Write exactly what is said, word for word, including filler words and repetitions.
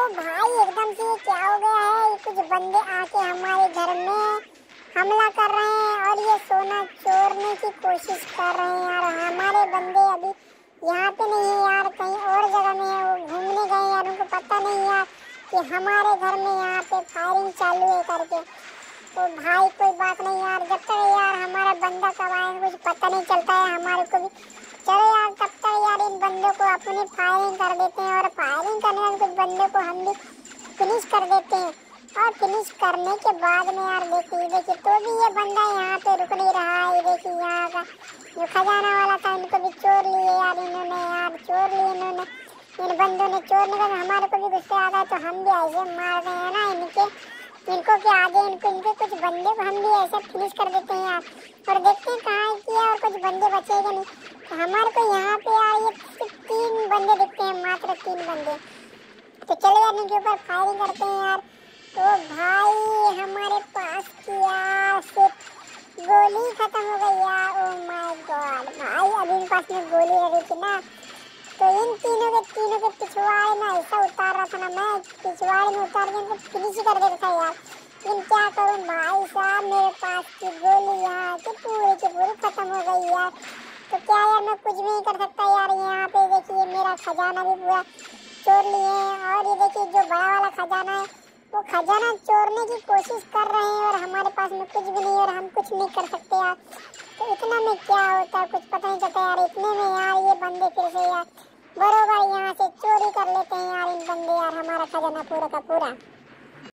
भाई एकदम से ये क्या हो गया है, कुछ बंदे आके हमारे घर में हमला कर रहे हैं और ये सोना चोरने की कोशिश कर रहे हैं यार। हमारे बंदे अभी यहाँ पे नहीं है यार, कहीं और जगह में है, वो घूमने गए यार। उनको पता नहीं यार कि हमारे घर में यहाँ पे फायरिंग चालू है करके। तो भाई कोई बात नहीं यार, जब तक यार हमारा बंदा कब आएगा कुछ पता नहीं चलता है हमारे को भी। चलो यार तब तक यार इन बंदों को अपनी फायरिंग कर देते हैं और फायरिंग करने वाले कुछ बंदों को हम भी फिनिश कर देते हैं। और फिनिश करने के बाद में यार देखिए देखिए तो भी ये बंदा यहाँ पे रुक नहीं रहा है। देखिए यहाँ का जो खजाना वाला था इनको भी चोर लिए यार इन्होंने, यार चोर लिए इन्होंने, इन बंदों ने चोरने का। हमारे को भी गुस्से आता है तो हम भी ऐसे मार रहे हैं ना इनके इनको के आगे, इनको इनके कुछ बंदे को हम भी ऐसे फिनिश कर देते हैं यार। और देखते हैं कहाँ किया और कुछ बंदे बचेगा नहीं। तो हमारे को यहाँ पे यार ये सिर्फ तीन बंदे दिखते हैं, मात्र तीन बंदे। तो चलो यार इनके ऊपर फायरिंग करते हैं यार। तो भाई हमारे पास की यार सिर्फ गोली खत्म हो गई यार। ओ माय गॉड भाई, अभी इनके पास में गोली रही थी ना, तो इन तीनों के तीनों के पिछवाड़े में ऐसा उतार रहा था ना, मैं पिछवाड़े में उतार के इनको फिनिश कर देता था यार। लेकिन क्या करूं भाई साहब, मेरे पास की गोली यहाँ की पूरी की पूरी खत्म हो गई यार। तो क्या यार मैं कुछ भी नहीं कर सकता यार। यहाँ पे देखिए मेरा खजाना भी पूरा चोर लिए हैं और ये देखिए जो बड़ा वाला खजाना है वो खजाना चोरने की कोशिश कर रहे हैं और हमारे पास में कुछ भी नहीं और हम कुछ नहीं कर सकते यार। तो इतना में क्या होता है कुछ पता नहीं चलता यार। इतने में यार ये बंदे फिर से यार बरोबर यहाँ से चोरी कर लेते हैं यार इन बंदे यार हमारा खजाना पूरा का पूरा।